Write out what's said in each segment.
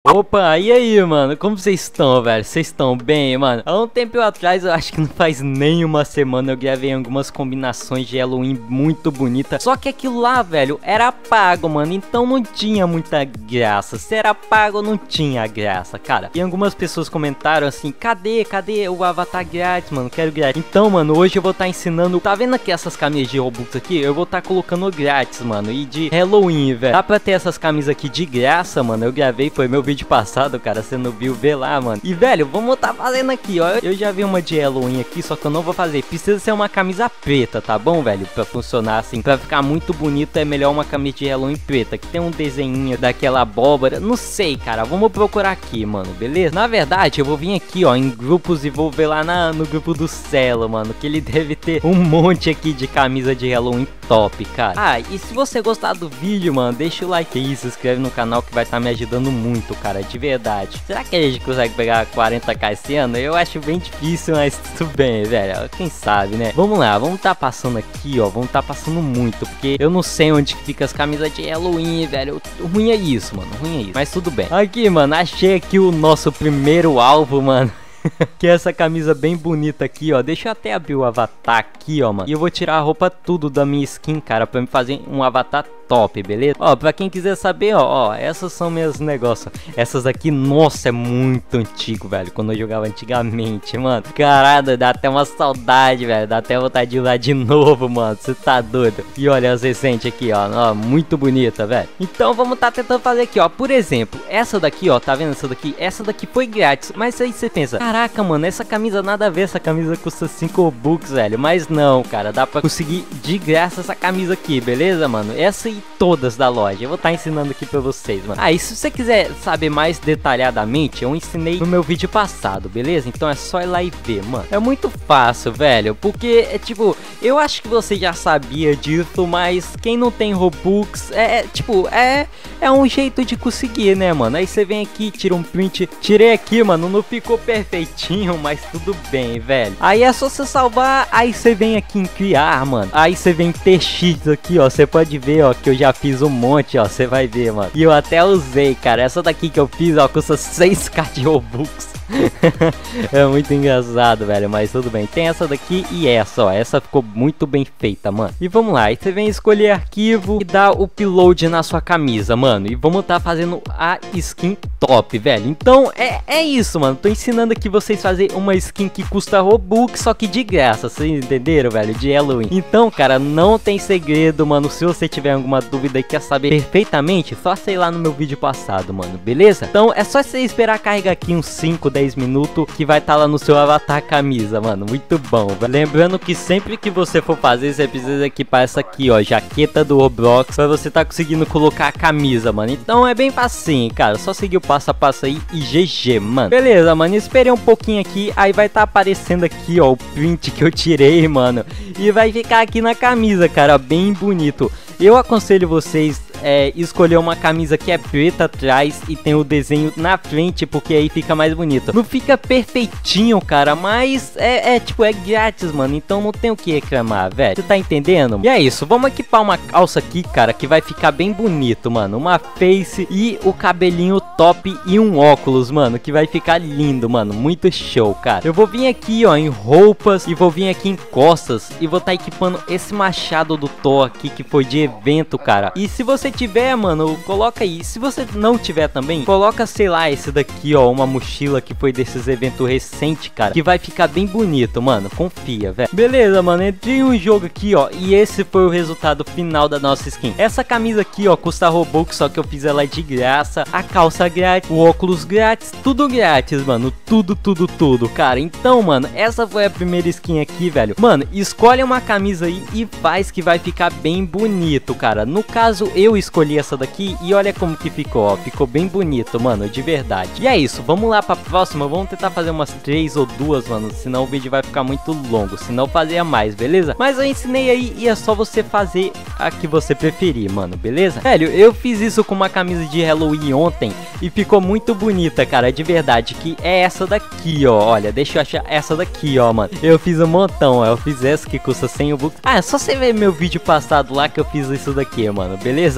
Opa, e aí, mano? Como vocês estão, velho? Vocês estão bem, mano? Há um tempo atrás, eu acho que não faz nem uma semana, eu gravei algumas combinações de Halloween muito bonitas. Só que aquilo lá, velho, era pago, mano. Então não tinha muita graça. Se era pago, não tinha graça, cara. E algumas pessoas comentaram assim: cadê o avatar grátis, mano? Quero grátis. Então, mano, hoje eu vou estar ensinando. Tá vendo aqui essas camisas de Robux aqui? Eu vou estar colocando grátis, mano. E de Halloween, velho. Dá pra ter essas camisas aqui de graça, mano. Eu gravei, foi meu vídeo passado, cara, você não viu, vê lá, mano. E, velho, vamos tá fazendo aqui, ó. Eu já vi uma de Halloween aqui, só que eu não vou fazer. Precisa ser uma camisa preta, tá bom, velho? Pra funcionar assim, pra ficar muito bonito, é melhor uma camisa de Halloween preta, que tem um desenho daquela abóbora. Não sei, cara, vamos procurar aqui, mano, beleza? Na verdade, eu vou vir aqui, ó, em grupos e vou ver lá no grupo do Celo, mano, que ele deve ter um monte aqui de camisa de Halloween top, cara. Ah, e se você gostar do vídeo, mano, deixa o like aí, se inscreve no canal que vai estar me ajudando muito, cara, de verdade. Será que a gente consegue pegar 40k esse ano? Eu acho bem difícil, mas tudo bem, velho, quem sabe, né? Vamos lá, vamos tá passando aqui, ó, vamos tá passando muito, porque eu não sei onde que fica as camisas de Halloween, velho. Ruim é isso, mano, ruim é isso, mas tudo bem. Aqui, mano, achei aqui o nosso primeiro alvo, mano. Que é essa camisa bem bonita aqui, ó. Deixa eu até abrir o avatar aqui, ó, mano. E eu vou tirar a roupa tudo da minha skin, cara, pra me fazer um avatar top, beleza? Ó, pra quem quiser saber, ó, essas são meus negócios. Essas aqui, nossa, é muito antigo, velho. Quando eu jogava antigamente, mano. Caralho, dá até uma saudade, velho. Dá até vontade de usar de novo, mano. Você tá doido? E olha as recentes aqui, ó, muito bonita, velho. Então vamos tá tentando fazer aqui, ó. Por exemplo, essa daqui, ó, tá vendo essa daqui? Essa daqui foi grátis. Mas aí você pensa, caraca, mano, essa camisa nada a ver. Essa camisa custa 5 Robux, velho. Mas não, cara, dá pra conseguir de graça essa camisa aqui, beleza, mano? Essa e todas da loja, eu vou estar ensinando aqui pra vocês, mano. Ah, e se você quiser saber mais detalhadamente, eu ensinei no meu vídeo passado, beleza? Então é só ir lá e ver, mano. É muito fácil, velho, porque é tipo, eu acho que você já sabia disso, mas quem não tem Robux, é um jeito de conseguir, né, mano? Aí você vem aqui, tira um print, tirei aqui, mano, não ficou perfeitinho, mas tudo bem, velho. Aí é só você salvar, aí você vem aqui em criar, mano. Aí você vem em TX aqui, ó, você pode ver, ó, que eu já fiz um monte, ó, você vai ver, mano. E eu até usei, cara. Essa daqui que eu fiz, ó, custa 6k de Robux. É muito engraçado, velho, mas tudo bem. Tem essa daqui e essa, ó. Essa ficou muito bem feita, mano. E vamos lá, aí você vem escolher arquivo e dá o upload na sua camisa, mano. E vamos tá fazendo a skin top, velho. Então é isso, mano. Tô ensinando aqui vocês fazer uma skin que custa Robux, só que de graça, vocês entenderam, velho? De Halloween. Então, cara, não tem segredo, mano. Se você tiver alguma dúvida e quer saber perfeitamente, só sei lá no meu vídeo passado, mano, beleza? Então é só você esperar carregar aqui uns 5, 10 minutos que vai estar lá no seu avatar camisa, mano. Muito bom, velho. Lembrando que sempre que você for fazer, você precisa equipar essa aqui, ó, jaqueta do Roblox, pra você tá conseguindo colocar a camisa, mano. Então é bem facinho, cara. Só seguir o passo a passo aí e GG, mano. Beleza, mano. Esperei um pouquinho aqui, aí vai tá aparecendo aqui, ó, o print que eu tirei, mano. E vai ficar aqui na camisa, cara, bem bonito. Eu aconselho vocês escolher uma camisa que é preta atrás e tem o desenho na frente, porque aí fica mais bonito. Não fica perfeitinho, cara, mas tipo, é grátis, mano. Então não tem o que reclamar, velho. Você tá entendendo? E é isso, vamos equipar uma calça aqui, cara, que vai ficar bem bonito, mano. Uma face e o cabelinho top e um óculos, mano, que vai ficar lindo, mano. Muito show, cara. Eu vou vir aqui, ó, em roupas e vou vir aqui em costas e vou tá equipando esse machado do Thor aqui, que foi de evento, cara. E se você tiver, mano, coloca aí. Se você não tiver também, coloca, sei lá, esse daqui, ó, uma mochila que foi desses eventos recentes, cara, que vai ficar bem bonito, mano. Confia, velho. Beleza, mano, entrei em um jogo aqui, ó, e esse foi o resultado final da nossa skin. Essa camisa aqui, ó, custa Robux, só que eu fiz ela de graça. A calça grátis, o óculos grátis, tudo grátis, mano. Tudo, cara. Então, mano, essa foi a primeira skin aqui, velho. Mano, escolhe uma camisa aí e faz que vai ficar bem bonito, cara. No caso, eu escolhi essa daqui e olha como que ficou, ó. Ficou bem bonito, mano, de verdade. E é isso, vamos lá pra próxima. Vamos tentar fazer umas 3 ou 2, mano, senão o vídeo vai ficar muito longo. Se não, fazia mais, beleza? Mas eu ensinei aí e é só você fazer a que você preferir, mano, beleza? Velho, eu fiz isso com uma camisa de Halloween ontem e ficou muito bonita, cara, de verdade. Que é essa daqui, ó. Olha, deixa eu achar essa daqui, ó, mano. Eu fiz um montão, ó. Eu fiz essa que custa 100 Robux. Ah, é só você ver meu vídeo passado lá que eu fiz isso daqui, mano, beleza?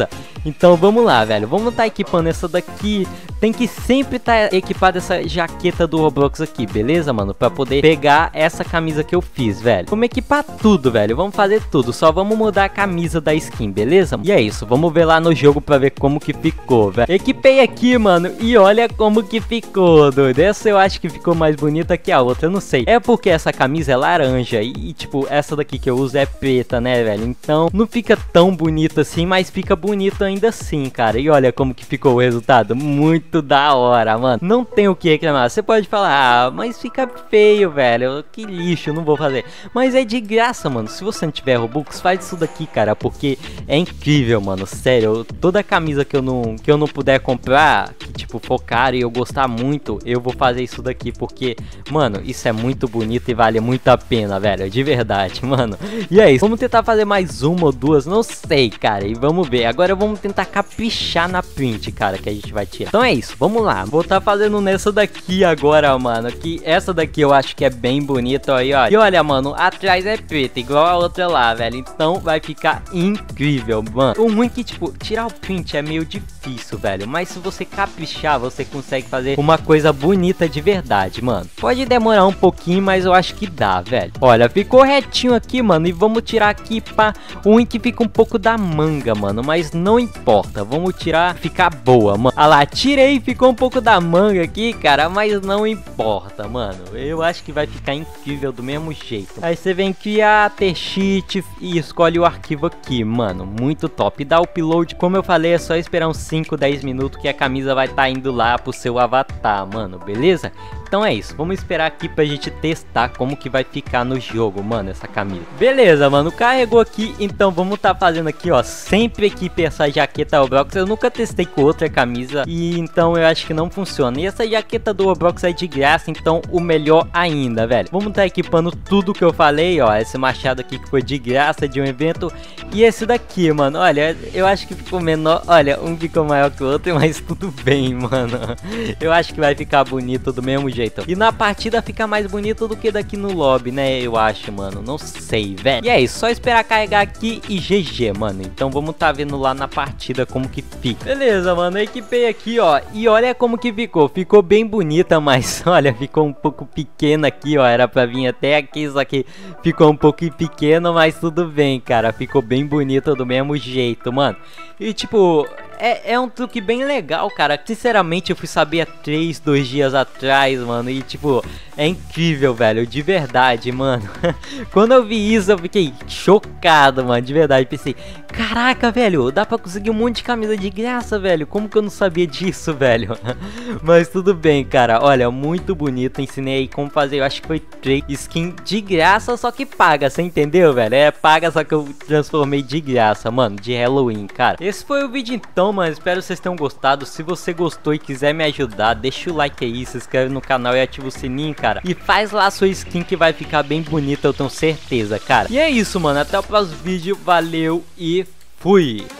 Então vamos lá, velho. Vamos tá equipando essa daqui. Tem que sempre tá equipada essa jaqueta do Roblox aqui, beleza, mano? Pra poder pegar essa camisa que eu fiz, velho. Vamos equipar tudo, velho. Vamos fazer tudo. Só vamos mudar a camisa da skin, beleza? E é isso. Vamos ver lá no jogo pra ver como que ficou, velho. Equipei aqui, mano. E olha como que ficou, doido. Essa eu acho que ficou mais bonita que a outra. Eu não sei. É porque essa camisa é laranja. E tipo, essa daqui que eu uso é preta, né, velho? Então não fica tão bonito assim, mas fica bonito ainda assim, cara. E olha como que ficou o resultado. Muito da hora, mano. Não tem o que reclamar. Você pode falar, ah, mas fica feio, velho. Que lixo, não vou fazer. Mas é de graça, mano. Se você não tiver Robux, faz isso daqui, cara, porque é incrível, mano. Sério, toda camisa que eu não puder comprar, que tipo for caro e eu gostar muito, eu vou fazer isso daqui, porque, mano, isso é muito bonito e vale muito a pena, velho. De verdade, mano. E é isso. Vamos tentar fazer mais uma ou duas, não sei, cara. E vamos ver. Agora vamos tentar caprichar na print, cara, que a gente vai tirar. Então é isso, vamos lá. Vou estar fazendo nessa daqui agora, mano. Que essa daqui eu acho que é bem bonita aí, ó. E olha, mano, atrás é preta, igual a outra lá, velho. Então vai ficar incrível, mano. O ruim é que, tipo, tirar o print é meio difícil, velho. Mas se você caprichar, você consegue fazer uma coisa bonita de verdade, mano. Pode demorar um pouquinho, mas eu acho que dá, velho. Olha, ficou retinho aqui, mano. E vamos tirar aqui, pá. O ruim que fica um pouco da manga, mano. Mas não importa. Vamos tirar, ficar boa, mano. Ah lá, tirei, ficou um pouco da manga aqui, cara. Mas não importa, mano. Eu acho que vai ficar incrível do mesmo jeito. Aí você vem criar, ter cheat e escolhe o arquivo aqui, mano. Muito top. E dá o upload, como eu falei, é só esperar uns 5, 10 minutos que a camisa vai estar indo lá pro seu avatar, mano. Beleza? Então é isso, vamos esperar aqui pra gente testar como que vai ficar no jogo, mano, essa camisa. Beleza, mano, carregou aqui, então vamos tá fazendo aqui, ó, sempre equipe essa jaqueta Roblox. Eu nunca testei com outra camisa e então eu acho que não funciona. E essa jaqueta do Roblox é de graça, então o melhor ainda, velho. Vamos tá equipando tudo que eu falei, ó, esse machado aqui que foi de graça de um evento. E esse daqui, mano, olha, eu acho que ficou menor, olha, um ficou maior que o outro, mas tudo bem, mano. Eu acho que vai ficar bonito do mesmo jeito. E na partida fica mais bonito do que daqui no lobby, né? Eu acho, mano. Não sei, velho. E é isso. Só esperar carregar aqui e GG, mano. Então vamos tá vendo lá na partida como que fica. Beleza, mano. Eu equipei aqui, ó. E olha como que ficou. Ficou bem bonita, mas olha, ficou um pouco pequena aqui, ó. Era pra vir até aqui, só que ficou um pouquinho pequeno, mas tudo bem, cara. Ficou bem bonita do mesmo jeito, mano. E tipo... É um truque bem legal, cara. Sinceramente, eu fui saber há 2 dias atrás, mano. E, tipo, é incrível, velho. De verdade, mano. Quando eu vi isso, eu fiquei chocado, mano. De verdade. Pensei, caraca, velho. Dá pra conseguir um monte de camisa de graça, velho. Como que eu não sabia disso, velho? Mas tudo bem, cara. Olha, muito bonito. Ensinei aí como fazer. Eu acho que foi 3 skin de graça, só que paga. Você entendeu, velho? É paga, só que eu transformei de graça, mano. De Halloween, cara. Esse foi o vídeo, então, mano, espero que vocês tenham gostado. Se você gostou e quiser me ajudar, deixa o like aí, se inscreve no canal e ativa o sininho, cara. E faz lá a sua skin que vai ficar bem bonita, eu tenho certeza, cara. E é isso, mano, até o próximo vídeo, valeu e fui!